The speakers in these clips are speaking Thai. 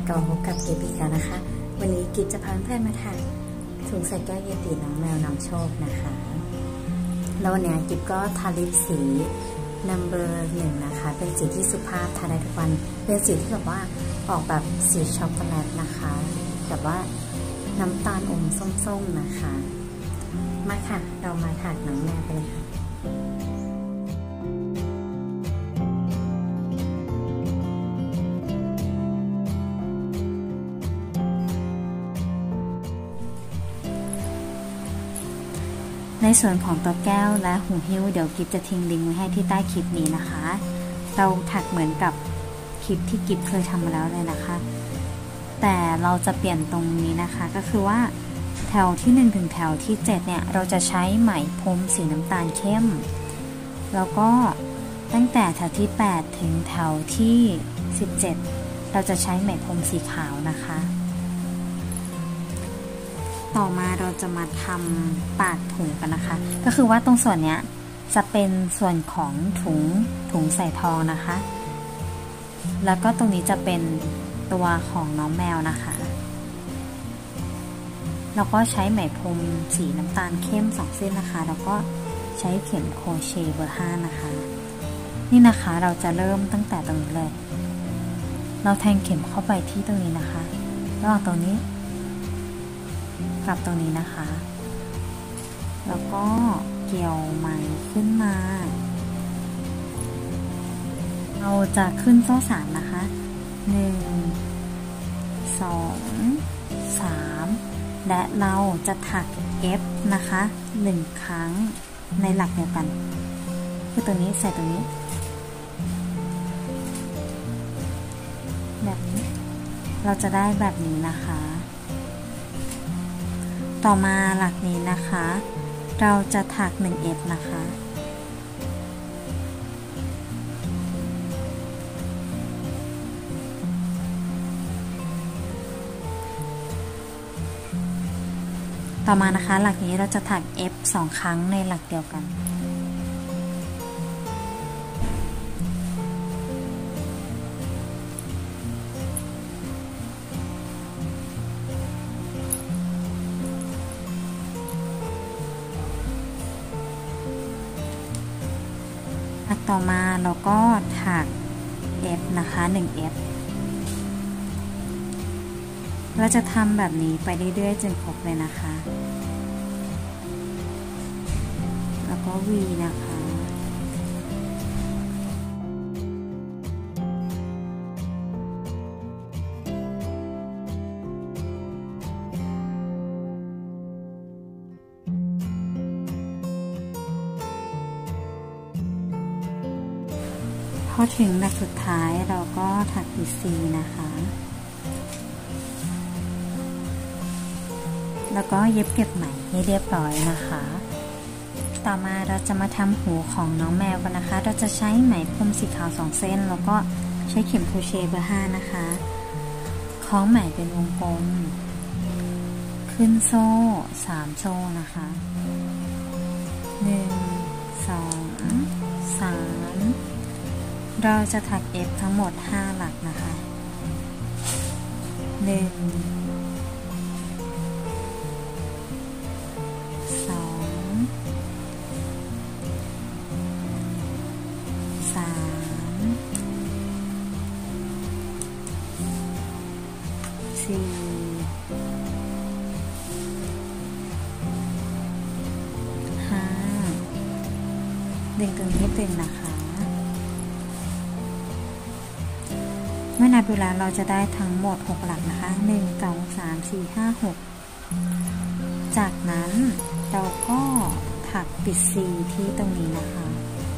กลับมาพบกับเกปีกันนะคะวันนี้กิฟจะพาเพื่อนมาถ่ายถุงใส่แก้วเยติน้องแมวน้องโชคนะคะแล้ววันนี้กิฟก็ทาลิปสีnumber 1นะคะเป็นสีที่สุภาพทาได้ทุกวันเป็นสีที่แบบว่าออกแบบสีช็อกโกแลตนะคะแบบว่าน้ำตาลอมส้มๆนะคะมาค่ะเรามาถักน้องแมวกันเลยค่ะในส่วนของตัวแก้วและหูหิ้วเดี๋ยวกิฟจะทิ้งลิงก์ไว้ให้ที่ใต้คลิปนี้นะคะเราถักเหมือนกับคลิปที่กิฟเคยทำมาแล้วเลยนะคะแต่เราจะเปลี่ยนตรงนี้นะคะก็คือว่าแถวที่1ถึงแถวที่7เนี่ยเราจะใช้ไหมพรมสีน้ำตาลเข้มแล้วก็ตั้งแต่แถวที่8ถึงแถวที่17เราจะใช้ไหมพรมสีขาวนะคะต่อมาเราจะมาทำปากถุงกันนะคะก็คือว่าตรงส่วนเนี้ยจะเป็นส่วนของถุงใส่ทองนะคะแล้วก็ตรงนี้จะเป็นตัวของน้องแมวนะคะแล้วก็ใช้ไหมพรมสีน้ำตาลเข้ม2เส้นนะคะแล้วก็ใช้เข็มโครเชต์เบอร์5นะคะนี่นะคะเราจะเริ่มตั้งแต่ตรงนี้เลยเราแทงเข็มเข้าไปที่ตรงนี้นะคะระหว่างตรงนี้กับตรงนี้นะคะแล้วก็เกี่ยวไหมขึ้นมาเราจะขึ้นโซ่3นะคะ1 2 3และเราจะถัก F นะคะ1ครั้งในหลักเดียวกันคือตัวนี้ใส่ตัวนี้แบบนี้เราจะได้แบบนี้นะคะต่อมาหลักนี้นะคะเราจะถัก 1F นะคะต่อมานะคะหลักนี้เราจะถัก F 2ครั้งในหลักเดียวกันหลักต่อมาเราก็ถัก F นะคะ 1F เราจะทำแบบนี้ไปเรื่อยๆจนครบเลยนะคะแล้วก็ V นะคะพอถึงหลักสุดท้ายเราก็ถัก C นะคะแล้วก็เย็บเก็บไหมให้เรียบร้อยนะคะต่อมาเราจะมาทำหูของน้องแมวกันนะคะเราจะใช้ไหมพรมสีขาว2เส้นแล้วก็ใช้เข็มโครเชต์เบอร์5นะคะคล้องไหมเป็นวงกลมขึ้นโซ่3โซ่นะคะ1 2 3เราจะถัก F ทั้งหมด5หลักนะคะ1 4 5ดึงตรงนี้ตึงนะคะเมื่อนับเวลาเราจะได้ทั้งหมด6หลักนะคะ1 2 3 4 5 6จากนั้นเราก็ถักปิด C ที่ตรงนี้นะคะ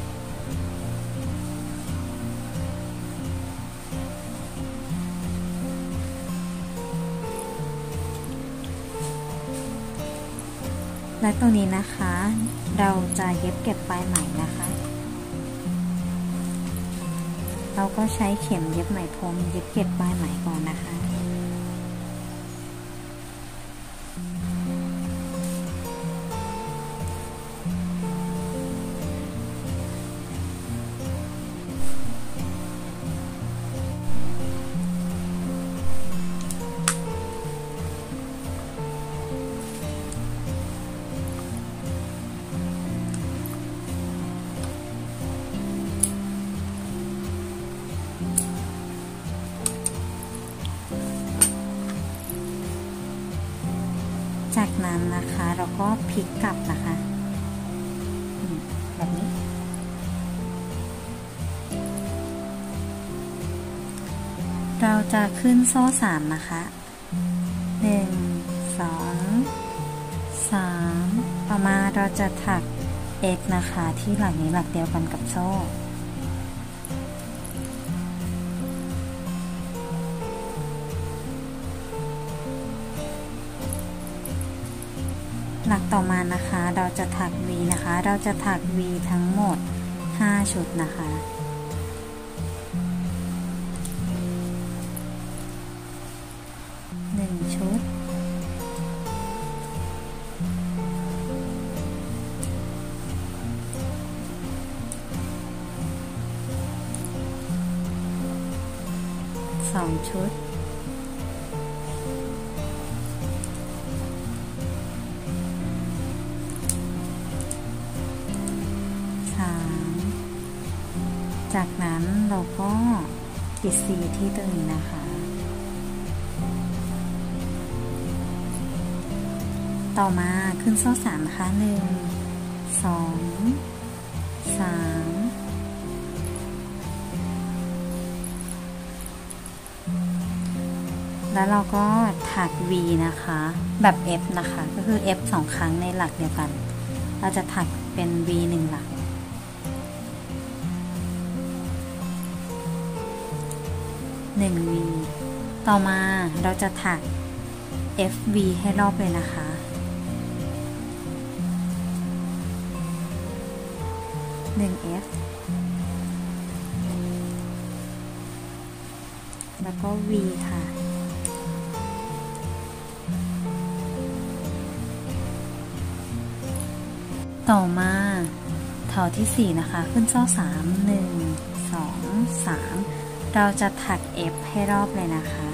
และตรงนี้นะคะเราจะเย็บเก็บปลายไหมนะคะเราก็ใช้เข็มเย็บไหมพรมเย็บเก็บปลายไหมก่อนนะคะ พนั้นนะคะเราก็พลิกกลับนะคะแบบนี้เราจะขึ้นโซ่3นะคะ1 2 3ต่อมาเราจะถัก x นะคะที่หลักนี้หลักเดียวกันกับโซ่หลักต่อมานะคะเราจะถัก v นะคะเราจะถัก v ทั้งหมด5ชุดนะคะ1ชุด2ชุดจากนั้นเราก็ปิดสีที่ตรงนี้นะคะต่อมาขึ้นโซ่3นะคะ1 2 3แล้วเราก็ถัก V นะคะแบบ F นะคะก็คือ F 2 ครั้งในหลักเดียวกันเราจะถักเป็น V 1 หลัก1V ต่อมาเราจะถัก FV ให้รอบเลยนะคะ1F แล้วก็ V ค่ะต่อมาแถวที่4นะคะขึ้นโซ่3 1 2 3เราจะถัก F ให้รอบเลยนะคะ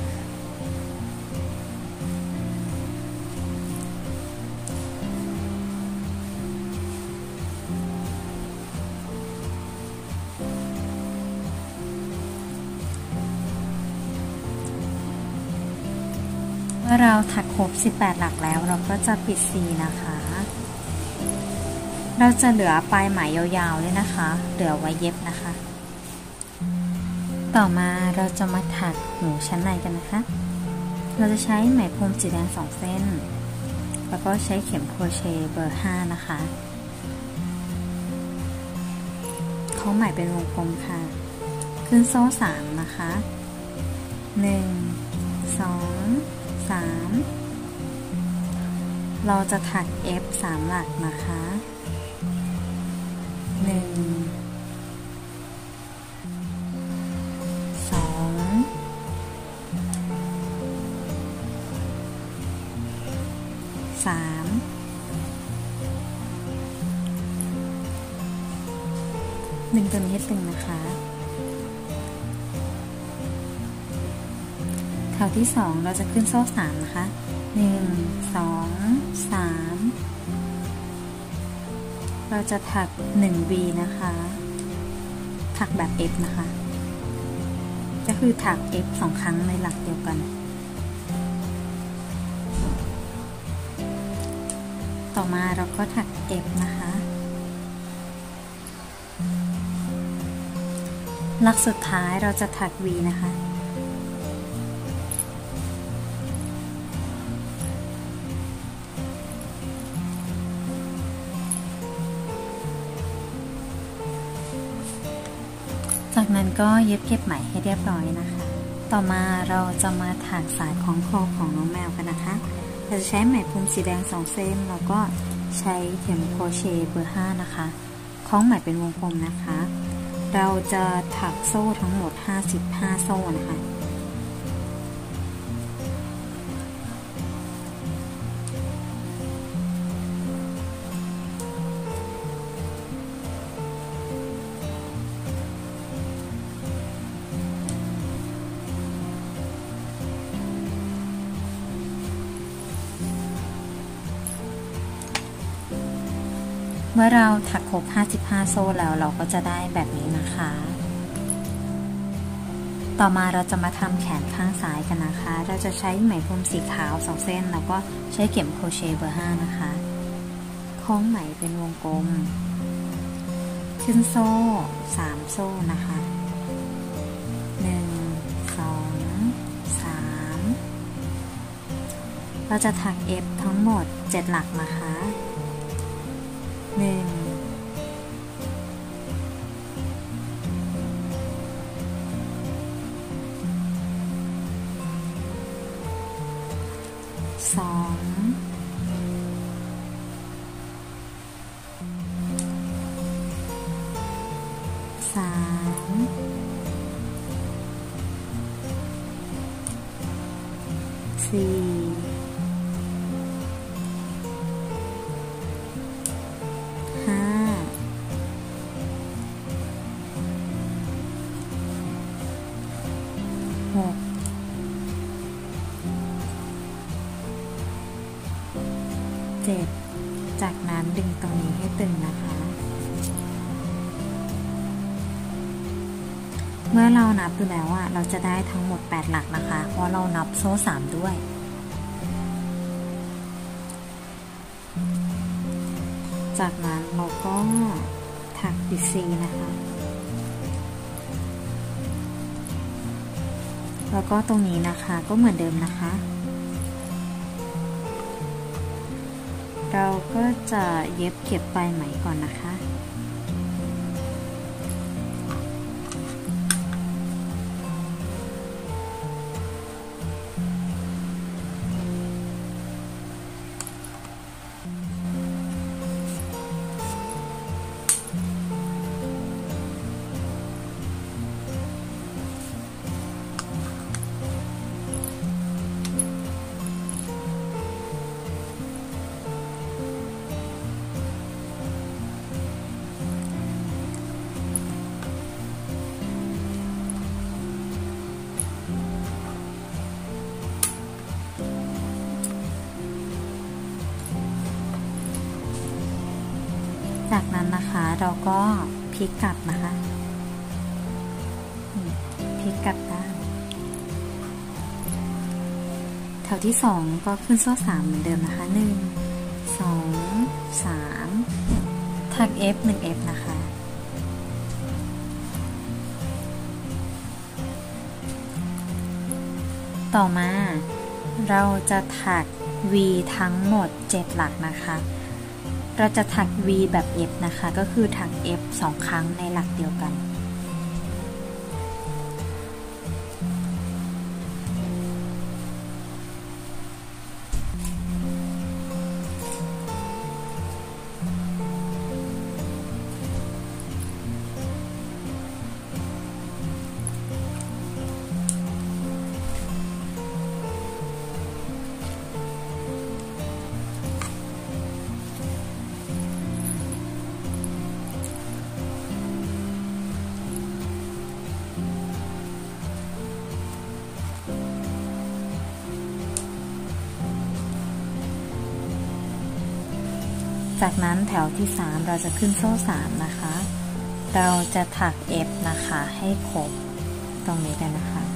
เมื่อเราถักครบ18หลักแล้วเราก็จะปิด C นะคะเราจะเหลือปลายไหมยาวๆเลยนะคะเหลือไว้เย็บนะคะต่อมาเราจะมาถักหูชั้นในกันนะคะเราจะใช้ไหมพรมสีแดง2เส้นแล้วก็ใช้เข็มโครเชต์เบอร์5นะคะเข้าไหมเป็นวงกลมค่ะขึ้นโซ่3นะคะ1 2 3เราจะถัก F 3หลักนะคะ1 2 3ดึงตัวนี้ให้ตึงนะคะแถวที่2เราจะขึ้นโซ่3นะคะ1 2 3เราจะถัก 1V นะคะถักแบบ F นะคะก็คือถัก F 2 ครั้งในหลักเดียวกันต่อมาเราก็ถัก F นะคะหลักสุดท้ายเราจะถัก V นะคะจากนั้นก็เย็บเก็บไหมให้เรียบร้อยนะคะต่อมาเราจะมาถักสายคล้องคอของน้องแมวกันนะคะเราจะใช้ไหมพรมสีแดง2เส้นแล้วก็ใช้เข็มโครเชต์เบอร์5นะคะคล้องไหมเป็นวงกลมนะคะเราจะถักโซ่ทั้งหมด55โซ่นะคะเมื่อเราถักครบ55โซ่แล้วเราก็จะได้แบบนี้นะคะต่อต่อมาเราจะมาทำแขนข้างซ้ายกันนะคะเราจะใช้ไหมพรมสีขาว2 เส้นแล้วก็ใช้เข็มโครเชต์เบอร์ 5นะคะคล้องไหมเป็นวงกลมขึ้นโซ่3 โซ่นะคะ1 2 3เราจะถัก F ทั้งหมด7 หลักนะคะ1 2 3 4 5 6 7จากนั้นดึงตรงนี้ให้ตึงนะคะเมื่อเรานับดูแล้วเราจะได้ทั้งหมด8 หลักนะคะเพราะเรานับโซ่3ด้วยจากนั้นเราก็ถักบิดซีนะคะแล้วก็ตรงนี้นะคะก็เหมือนเดิมนะคะเราก็จะเย็บเก็บปลายไหมก่อนนะคะจากนั้นนะคะเราก็พลิกกลับนะคะพลิกกลับด้านแถวที่2ก็ขึ้นโซ่3เหมือนเดิมนะคะ1 2 3ถัก F 1 F นะคะต่อมาเราจะถัก V ทั้งหมด7 หลักนะคะเราจะถัก V แบบ F นะคะก็คือถัก F 2 ครั้งในหลักเดียวกันจากนั้นแถวที่3เราจะขึ้นโซ่3นะคะเราจะถัก F นะคะให้ครบตรงนี้กันนะคะ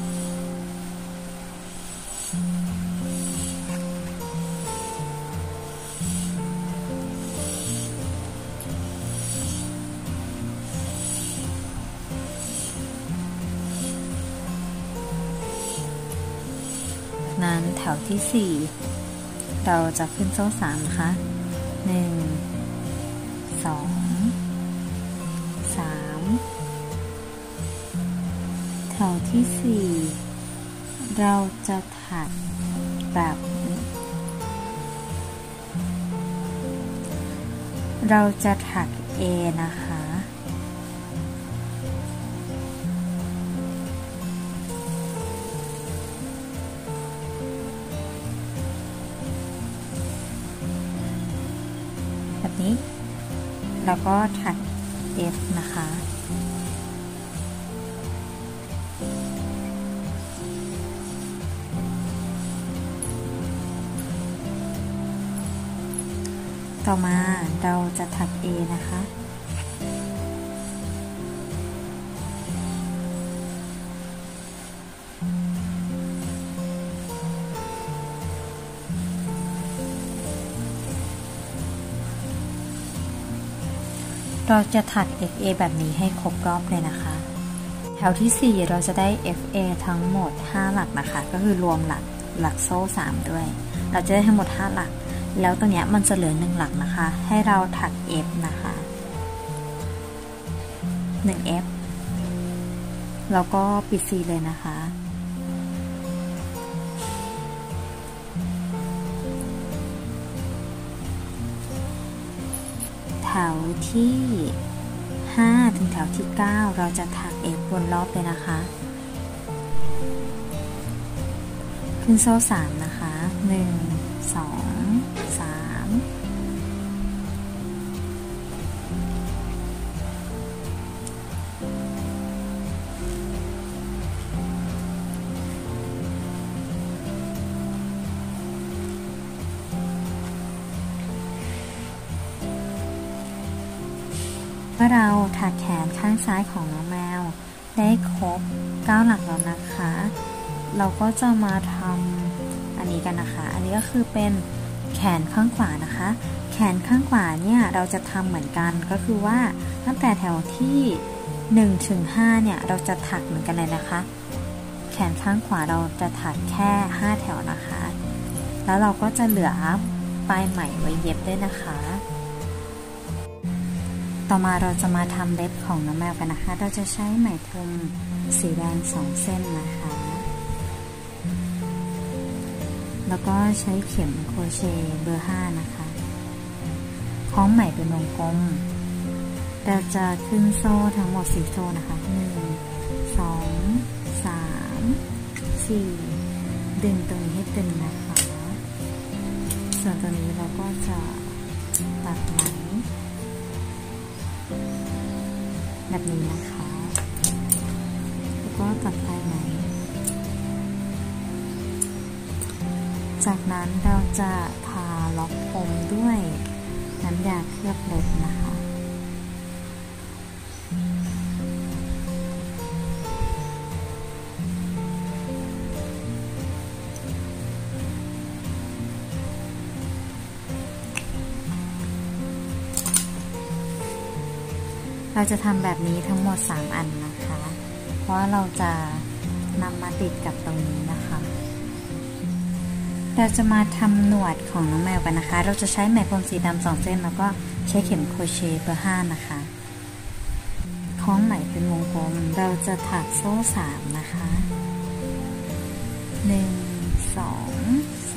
นั้นแถวที่4เราจะขึ้นโซ่3นะคะ1 2 3แถวที่4เราจะถักแบบเราจะถัก A นะคะแบบนี้แล้วก็ถัก F นะคะต่อมาเราจะถัก A นะคะเราจะถัก FA แบบนี้ให้ครบรอบเลยนะคะแถวที่4เราจะได้ FA ทั้งหมด5หลักนะคะก็คือรวมหลักโซ่3ด้วยเราจะได้ทั้งหมด5หลักแล้วตรงนี้มันจะเหลือ1หลักนะคะให้เราถัก F นะคะ1 F แล้วก็ปิด C เลยนะคะแถวที่5ถึงแถวที่9เราจะถัก F วนรอบเลยนะคะขึ้นโซ่3นะคะ1 2 3เมื่อเราถักแขนข้างซ้ายของน้องแมวได้ครบ9หลักแล้วนะคะเราก็จะมาทำอันนี้กันนะคะอันนี้ก็คือเป็นแขนข้างขวานะคะแขนข้างขวาเนี่ยเราจะทำเหมือนกันก็คือว่าตั้งแต่แถวที่1ถึง5เนี่ยเราจะถักเหมือนกันเลยนะคะแขนข้างขวาเราจะถักแค่5แถวนะคะแล้วเราก็จะเหลือปลายไหมไว้เย็บด้วยนะคะต่อมาเราจะมาทำเล็บของน้องแมวกันนะคะเราจะใช้ไหมพรมสีแดง2เส้นนะคะแล้วก็ใช้เข็มโครเชต์เบอร์5นะคะคล้องไหมเป็นวงกลมเราจะขึ้นโซ่ทั้งหมด4โซ่นะคะ1 2 3 4ดึงตรงนี้ให้ตึงนะคะส่วนตัวนี้เราก็จะตัดไหมแบบนี้นะคะแล้วก็ตัดปลายไหมจากนั้นเราจะทาล็อกผมด้วยน้ำยาเคลือบเล็บนะคะเราจะทำแบบนี้ทั้งหมด3อันนะคะเพราะเราจะนำมาติดกับตรงนี้นะคะเราจะมาทำหนวดของน้องแมวกันนะคะเราจะใช้ไหมพรมสีดำ2เส้นแล้วก็ใช้เข็มโครเชต์เบอร์5นะคะคล้องไหมเป็นวงกลมเราจะถักโซ่3นะคะ1 2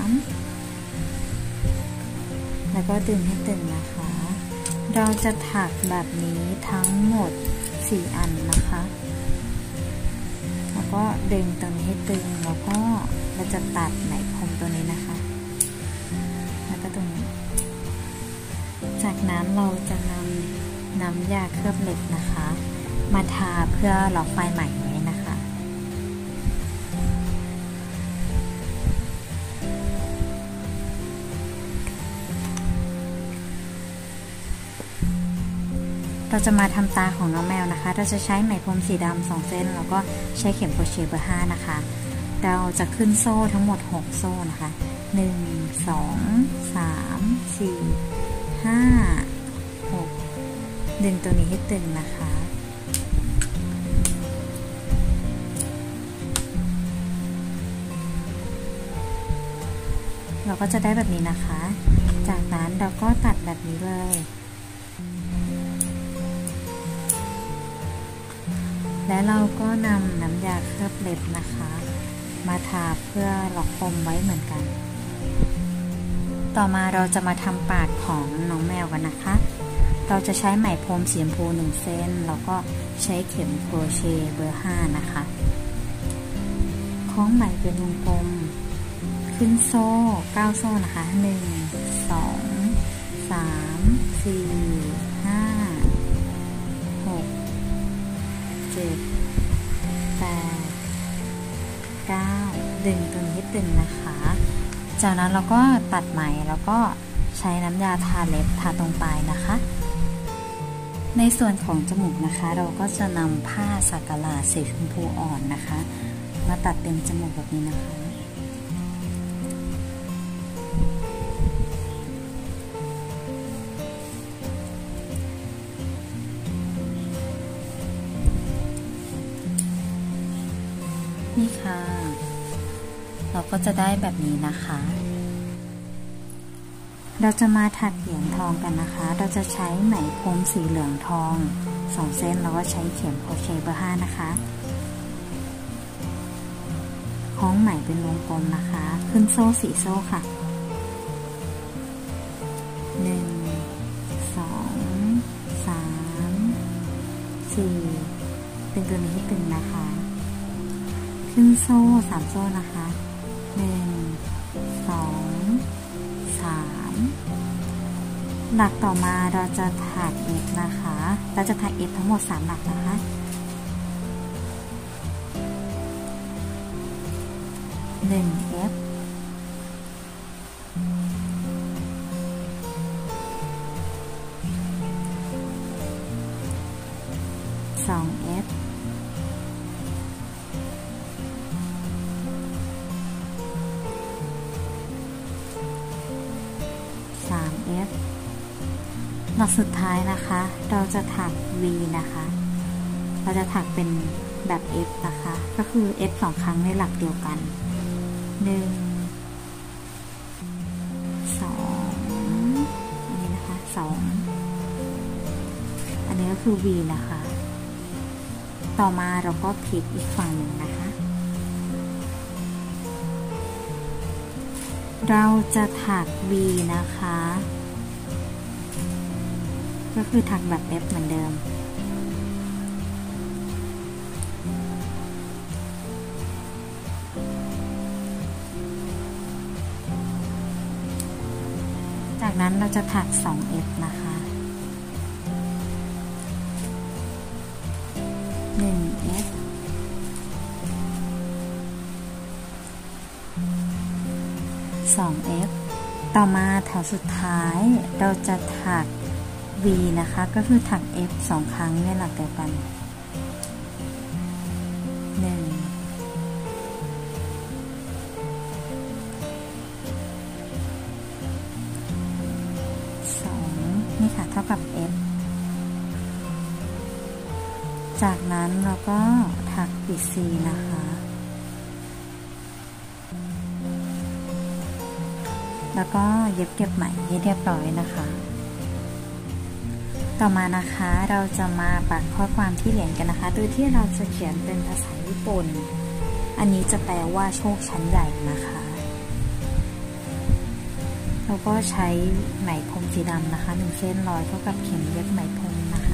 3แล้วก็ดึงให้ตึงนะคะเราจะถักแบบนี้ทั้งหมด4อันนะคะแล้วก็ดึงตรงนี้ให้ตึงแล้วก็เราจะตัดไหมพรมตัวนี้นะคะแล้วก็ตรงนี้จากนั้นเราจะนำน้ำยาเคลือบเล็บนะคะมาทาเพื่อล็อกปลายไหมไว้นะคะเราจะมาทำตาของน้องแมวนะคะเราจะใช้ไหมพรมสีดำ2เส้นแล้วก็ใช้เข็มโครเชต์เบอร์5นะคะเราจะขึ้นโซ่ทั้งหมด6โซ่นะคะ1 2 3 4 5 6ดึงตัวนี้ให้ตึงนะคะเราก็จะได้แบบนี้นะคะจากนั้นเราก็ตัดแบบนี้เลยและเราก็นำน้ำยาเคลือบเล็บนะคะมาทาเพื่อล็อกปมไว้เหมือนกันต่อมาเราจะมาทำปากของน้องแมวกันนะคะเราจะใช้ไหมพรมสีชมพู1เส้นแล้วก็ใช้เข็มโครเชต์เบอร์5นะคะคล้องไหมเป็นวงกลมขึ้นโซ่9โซ่นะคะ1 2 3 4 5 6 7 8 9ดึงตรงนี้ให้ตึงนะคะจากนั้นเราก็ตัดไหมแล้วก็ใช้น้ำยาทาเล็บทาตรงปลายนะคะในส่วนของจมูกนะคะเราก็จะนำผ้าสักหลาดสีชมพูอ่อนนะคะมาตัดเต็มจมูกแบบนี้นะคะนี่ค่ะเราก็จะได้แบบนี้นะคะ เราจะมาถักเหรียญทองกันนะคะเราจะใช้ไหมพรมสีเหลืองทอง2 เส้นแล้วก็ใช้เข็มโครเชต์เบอร์ 5นะคะคล้องไหมเป็นวงกลมนะคะขึ้นโซ่4 โซ่ค่ะ1 2 3 4ตึงตัวนี้ให้ตึงนะคะขึ้นโซ่3 โซ่นะคะ1 2 3หลักต่อมาเราจะถัก F นะคะเราจะถัก F ทั้งหมด3 หลักนะคะ1 F 2 F 3 F หลักสุดท้ายนะคะเราจะถัก V นะคะเราจะถักเป็นแบบ F นะคะก็คือ F 2 ครั้งในหลักเดียวกัน1 2อันนี้นะคะ2อันนี้ก็คือ V นะคะต่อมาเราก็พลิกอีกฝั่งหนึ่งนะคะเราจะถัก V นะคะก็คือถักแบบ F เหมือนเดิมจากนั้นเราจะถัก 2F นะคะ1F 2F ต่อมาแถวสุดท้ายเราจะถัก V นะคะก็คือถัก F 2 ครั้งในหลักเดียวกันนี่ค่ะเท่ากับ F จากนั้นเราก็ถักปิด C นะคะแล้วก็เย็บเก็บไหมให้เรียบร้อยนะคะต่อมานะคะเราจะมาปักข้อความที่เหรียญกันนะคะโดยที่เราจะเขียนเป็นภาษาญี่ปุ่นอันนี้จะแปลว่าโชคชั้นใหญ่นะคะเราก็ใช้ไหมพรมสีดำนะคะ1 เส้นร้อยเท่ากับเข็มเย็บไหมพรมนะคะ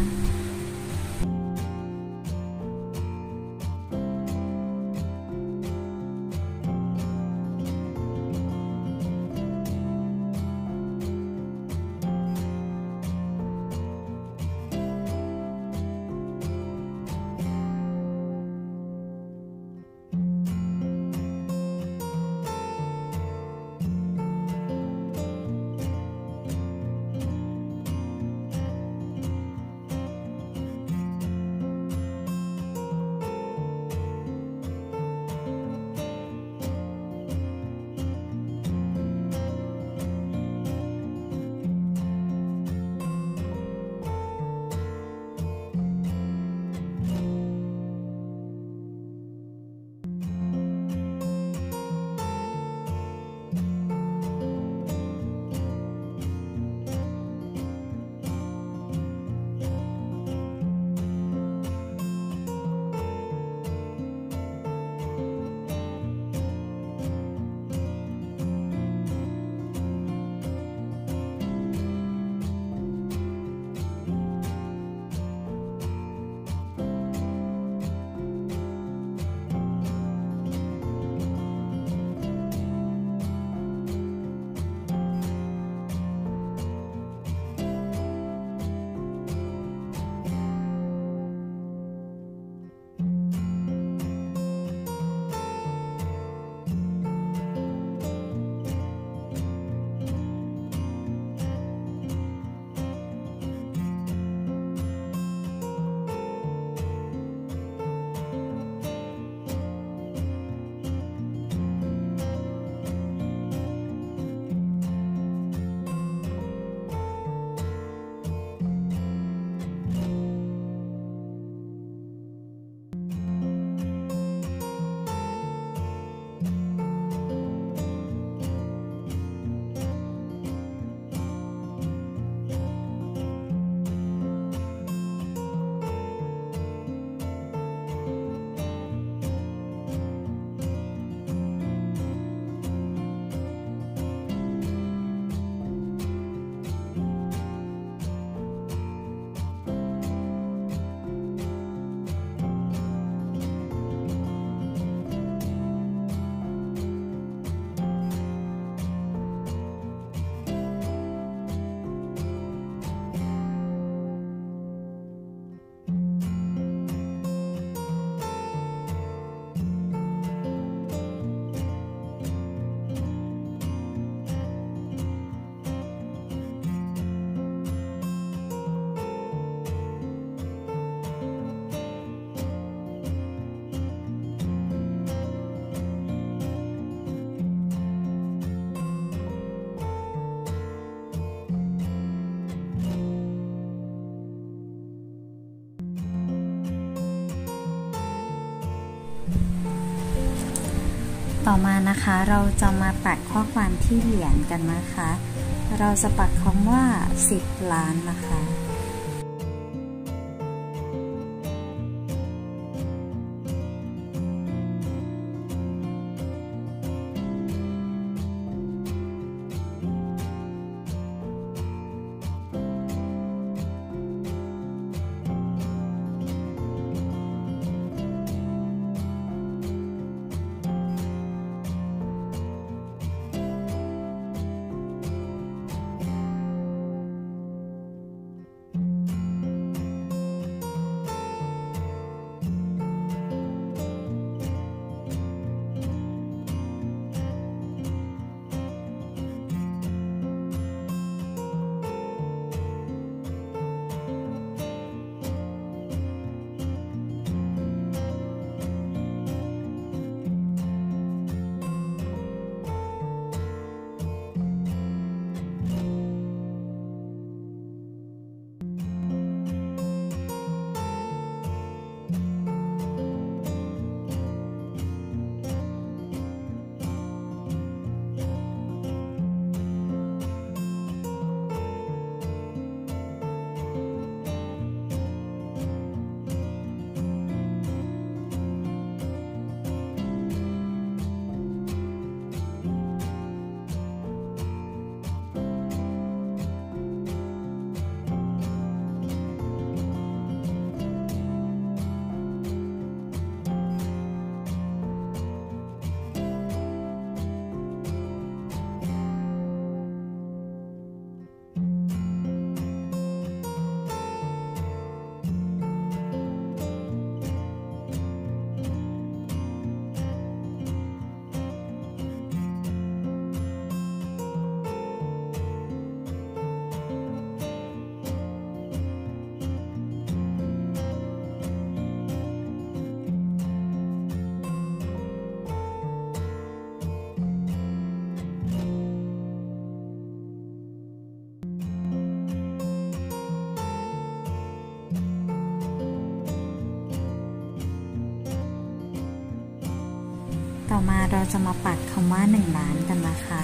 ต่อมานะคะเราจะมาปักข้อความที่เหรียญกันนะคะเราจะปักคำว่า10 ล้านนะคะต่อมาเราจะมาปักคำว่า1 ล้านกันนะคะ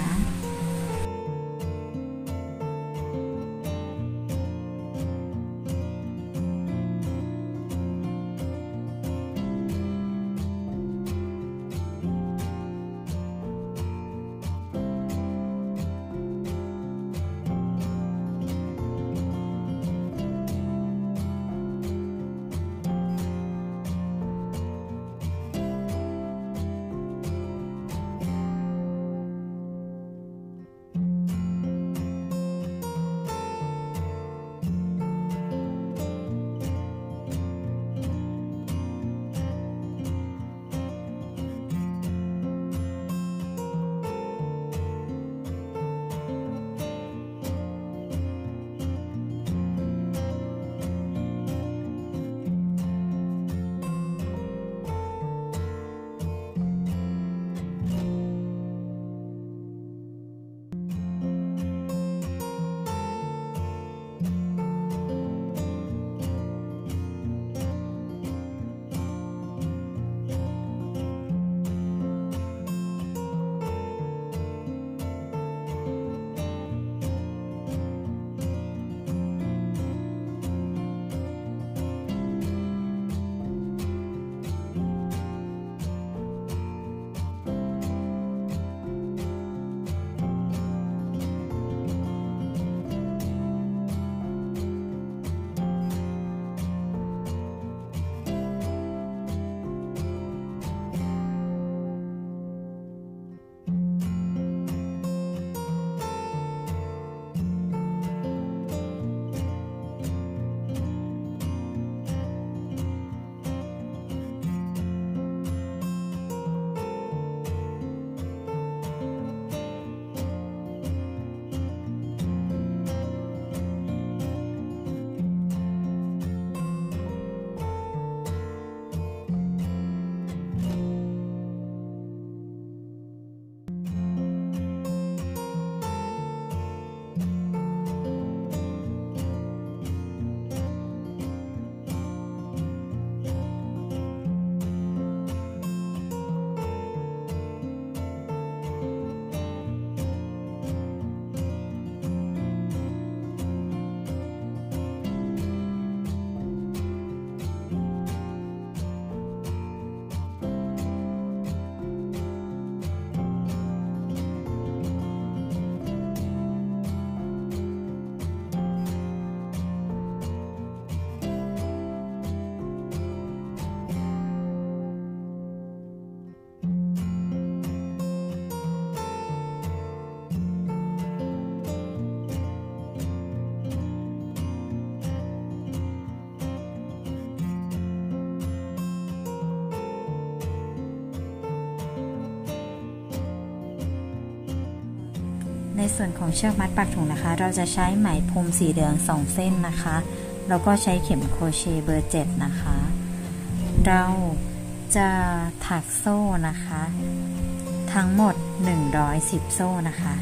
ในส่วนของเชือกมัดปากถุงนะคะเราจะใช้ไหมพรมสีเหลือง2เส้นนะคะแล้วก็ใช้เข็มโครเชต์เบอร์7นะคะเราจะถักโซ่นะคะทั้งหมด110โซ่นะคะ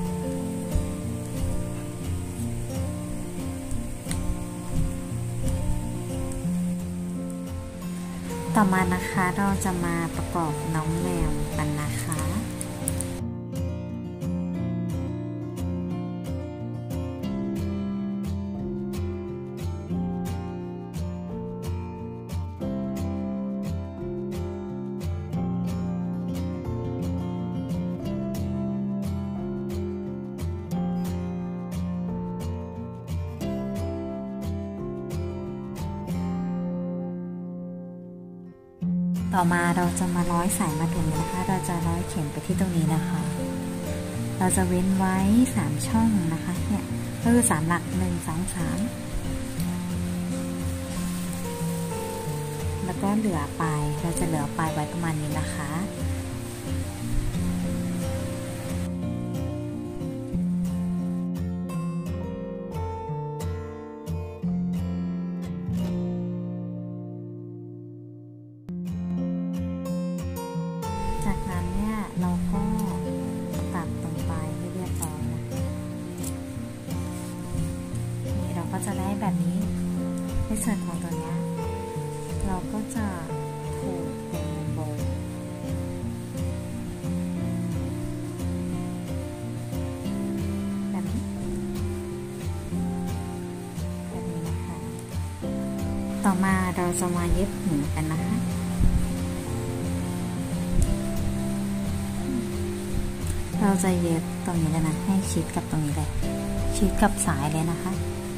ต่อมานะคะเราจะมาประกอบน้องแมวกันนะคะต่อมาเราจะมาร้อยสายมาตรงนี้นะคะเราจะร้อยเข็มไปที่ตรงนี้นะคะเราจะเว้นไว้3ช่องนะคะเนี่ยก็คือ3หลัก1 2 3แล้วก็เหลือปลายเราจะเหลือปลายไว้ประมาณนี้นะคะจากนั้นเนี่ยเราก็ตัดตรงปลายให้เรียบร้อยนะนี่เราก็จะได้แบบนี้ในส่วนของตัวนี้เราก็จะผูกเป็นโบว์แบบนี้นะคะต่อมาเราจะมาเย็บหูกันนะคะเราจะเย็บตรงนี้เลยนะให้ชิดกับตรงนี้เลยชิดกับสายเลยนะคะ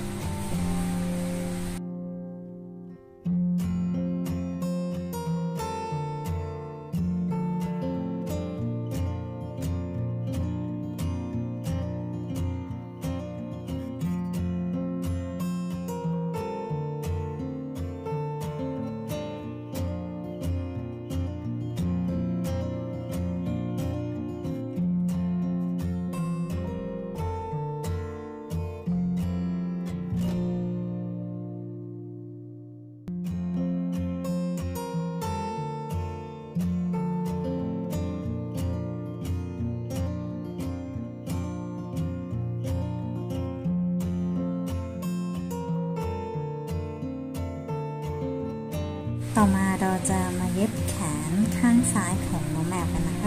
ต่อมาเราจะมาเย็บแขนข้างซ้ายของน้องแมวกันนะคะ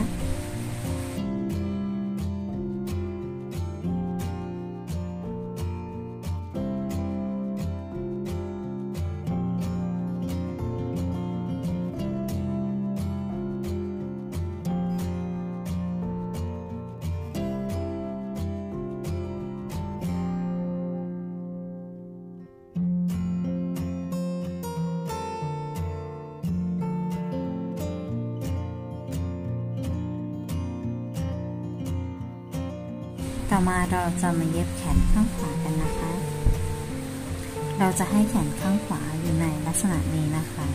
ต่อมาเราจะมาเย็บแขนข้างขวากันนะคะเราจะให้แขนข้างขวาอยู่ในลักษณะนี้นะคะ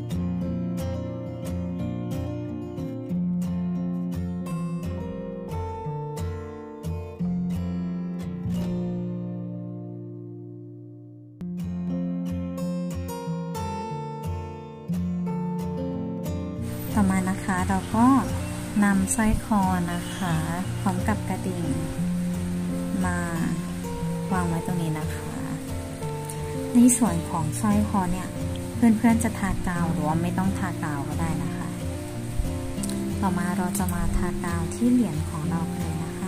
ต่อมานะคะเราก็นำสร้อยคอนะคะพร้อมกับกระดิ่งมาวางไว้ตรงนี้นะคะในส่วนของสร้อยคอเนี่ยเพื่อนๆจะทากาวหรือว่าไม่ต้องทากาวก็ได้นะคะต่อมาเราจะมาทากาวที่เหรียญของเราเลยนะคะ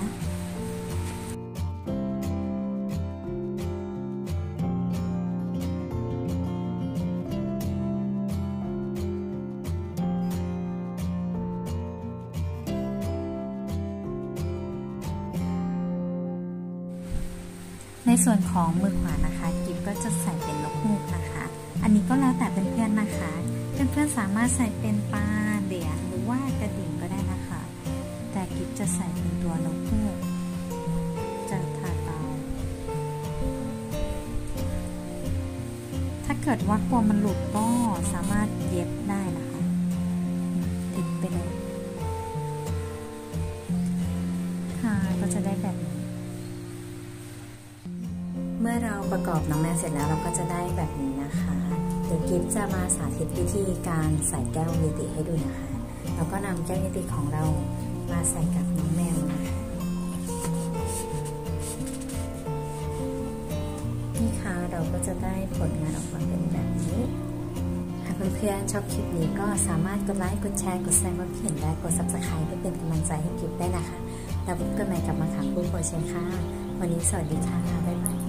ในส่วนของมือขวานะคะกิฟก็จะใส่เป็นนกฮูกนะคะอันนี้ก็แล้วแต่เพื่อนๆนะคะเพื่อนๆสามารถใส่เป็นปลาเหรียญหรือว่ากระดิ่งก็ได้นะคะแต่กิฟจะใส่เป็นตัวนกฮูกจะทาเตาถ้าเกิดว่ากลัวมันหลุดก็สามารถเย็บได้นะคะติดไปเลยค่ะก็จะได้แบบนี้เมื่อเราประกอบน้องแมวเสร็จแล้วเราก็จะได้แบบนี้นะคะเดี๋ยวกิฟจะมาสาธิตวิธีการใส่แก้วเยติให้ดูนะคะเราก็นำแก้วเยติของเรามาใส่กับน้องแมวนะคะนี่ค่ะเราก็จะได้ผลงานออกมาเป็นแบบนี้หากเพื่อนๆชอบคลิปนี้ก็สามารถกดไลค์กดแชร์กดแสดงความคิดเห็นและกด Subscribe เพื่อเป็นกำลังใจให้กิฟได้นะคะแล้วพบกันใหม่กับมาขังผู้โคชค่ะวันนี้สวัสดีค่ะบ๊ายบาย